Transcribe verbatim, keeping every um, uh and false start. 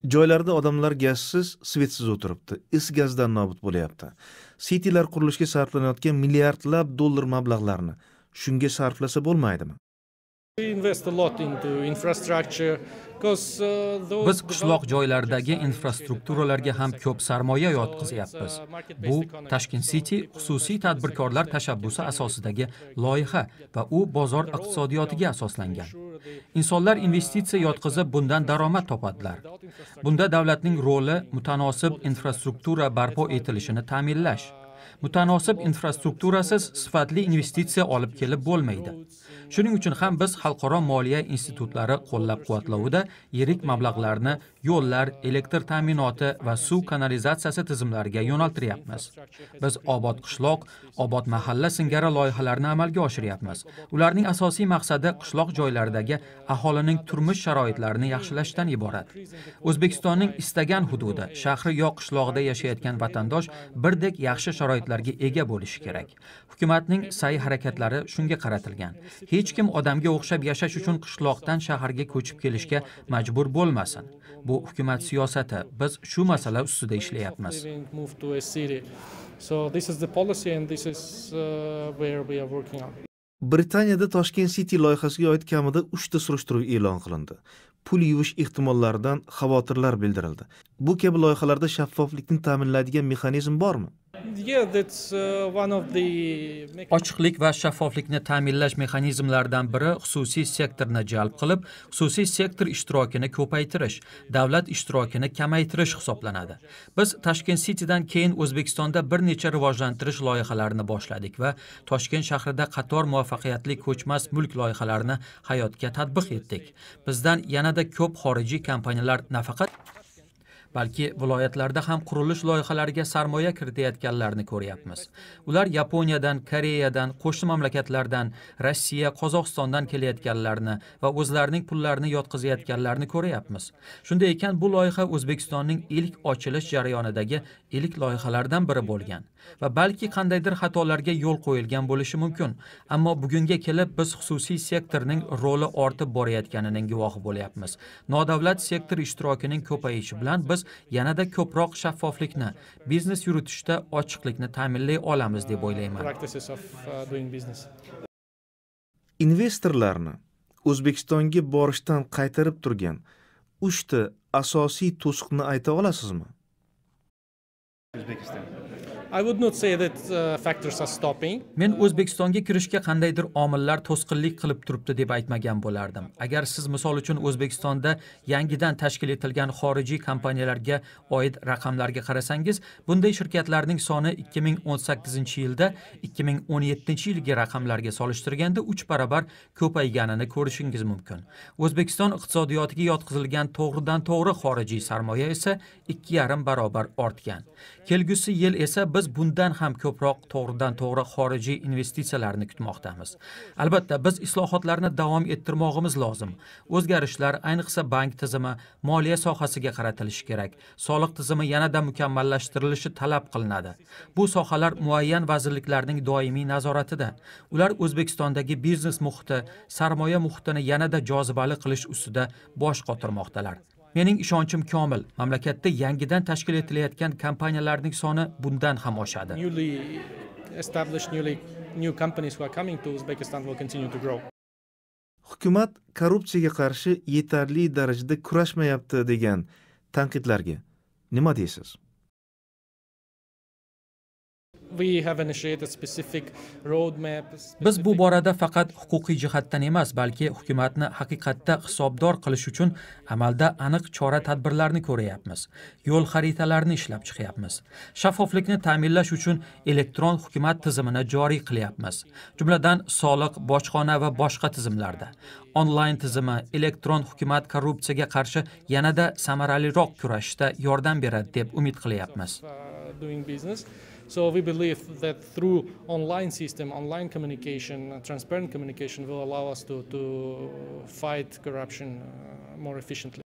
Joylarda odamlar gazsiz, svetsiz o'tiribdi. Is gazdan nobud bo'lyapti. Citylar qurilishga sarflanayotgan milliardlab dollar mablag'larni shunga sarflasa bo'lmaydimi? Biz qishloq joylardagi infrastrukturalarga ham ko'p sarmoya yotqizyapmiz. Bu Tashkent City xususiy tadbirkorlar tashabbusi asosidagi loyiha va u bozor iqtisodiyotiga asoslangan. Insonlar investitsiya yotqizib bundan daromad topadilar. Bunda davlatning roli mutanosib infrastruktura barpo etilishini ta'minlash. Mutanosib infrastrukturasiz sifatli investitsiya olib kelib bo'lmaydi. Shuning uchun ham biz xalqaro moliya institutlari qo'llab-quvvatlovida yirik mablag'larni yo'llar, elektr ta'minoti va suv kanalizatsiyasi tizimlariga yo'naltiryapmiz. Biz obod qishloq, obod mahalla singari loyihalarni amalga oshiryapmiz. Ularning asosiy maqsadi qishloq joylaridagi aholining turmush sharoitlarini yaxshilashdan iborat. O'zbekistonning istagan hududi, shahri yo qishlog'ida yashayotgan vatandosh birdek yaxshi sharoitlarga ega bo'lishi kerak. Hukumatning sa'y-harakatlari shunga qaratilgan. Hech kim odamga o'xshab yashash uchun qishloqdan shaharga ko'chib kelishga majbur bo'lmasin. Bu hukumat siyosati. Biz shu masala ustida ishlayapmiz. Britaniyada Toshkent City loyihasiga oid kamida uchta surishtiruv e'lon qilindi. Pul yuvish ehtimollaridan xavotirlar bildirildi. Bu kabi loyihalarda shaffoflikni ta'minlaydigan mexanizm bormi? Ochiqlik va shaffoflikni ta'minlash mexanizmlaridan biri xususiy sektorni jalb qilib, xususiy sektor ishtirokini ko'paytirish, davlat ishtirokini kamaytirish hisoblanadi. Biz Tashkent City'dan keyin O'zbekistonda bir necha rivojlantirish loyihalarini boshladik va Toshkent shahrida qator muvaffaqiyatli ko'chmas mulk loyihalarini hayotga tatbiq etdik. Bizdan yanada ko'p xorijiy kompaniyalar nafaqat balki viloyatlarda ham qurilish loyihalariga sarmoya kiritayotganlarni ko'ryapmiz. Ular Yaponiyadan, Koreyadan, qo'shni mamlakatlardan, Rossiya, Qozog'istondan kelayotganlarni va o'zlarining pullarini yotqizayotganlarni ko'ryapmiz. Shunday ekan, bu loyiha O'zbekistonning ilk ochilish jarayonidagi ilk loyihalardan biri bo'lgan va balki qandaydir xatolarga yo'l qo'yilgan bo'lishi mumkin. Ammo bugunga kelib biz xususiy sektorning roli ortib borayotganining guvohi bo'lyapmiz. Nodavlat sektor ishtirokining ko'payishi bilan biz yanada ko'proq shaffoflikni, biznes yuritishda ochiqlikni ta'minlay olamiz deb o'ylayman. Investorlarni O'zbekistonga borishdan qaytarib turgan uchta asosiy to'siqni ayta olasizmi? Men O'zbekistonga kirishga qandaydir omillar to'sqinlik qilib turibdi deb aytmagan bo'lardim. Agar siz misol uchun O'zbekistonda yangidan tashkil etilgan xorijiy kompaniyalarga oid raqamlarga qarasangiz, bunday shirkatlarning soni ikki ming o'n sakkizinchi yilda ikki ming o'n yettinchi yilgi raqamlarga solishtirganda uch barobar ko'payganini ko'rishingiz mumkin. O'zbekiston iqtisodiyotiga yotqizilgan to'g'ridan-to'g'ri xorijiy sarmoya esa ikki yarim barobar ortgan. Kelgusi yil esa biz bundan ham ko'proq to'g'ridan-to'g'ri xorijiy investitsiyalarni kutmoqdamiz. Albatta, biz islohotlarni davom ettirmoqimiz lozim. O'zgarishlar, ayniqsa bank tizimi, moliya sohasiga qaratilishi kerak. Soliq tizimi yanada mukammallashtirilishi talab qilinadi. Bu sohalar muayyan vazirliklarning doimiy nazoratida. Ular O'zbekistondagi biznes muhiti, sarmoya muhitini yanada jozibali qilish ustida bosh qotirmoqdalar. Mening ishonchim komil. Mamlakatda yangidan tashkil etilayotgan kompaniyalarning soni bundan ham oshadi. Hukumat korrupsiyaga qarshi yetarli darajada kurashmayapti degan tanqidlarga nima deysiz? Biz bu borada faqat huquqiy jihatdan emas, balki hukumatni haqiqatda hisobdor qilish uchun amalda aniq chora-tadbirlarni ko'ryapmiz. Yo'l xaritalarini ishlab chiqyapmiz. Shaffoflikni ta'minlash uchun elektron hukumat tizimini joriy qilyapmiz. Jumladan, soliq, bojxona va boshqa tizimlarda. Onlayn tizimi elektron hukumat korrupsiyaga qarshi yanada samaraliroq kurashishda yordam beradi deb umid qilyapmiz. So we believe that through online system, online communication, transparent communication will allow us to, to fight corruption uh, more efficiently.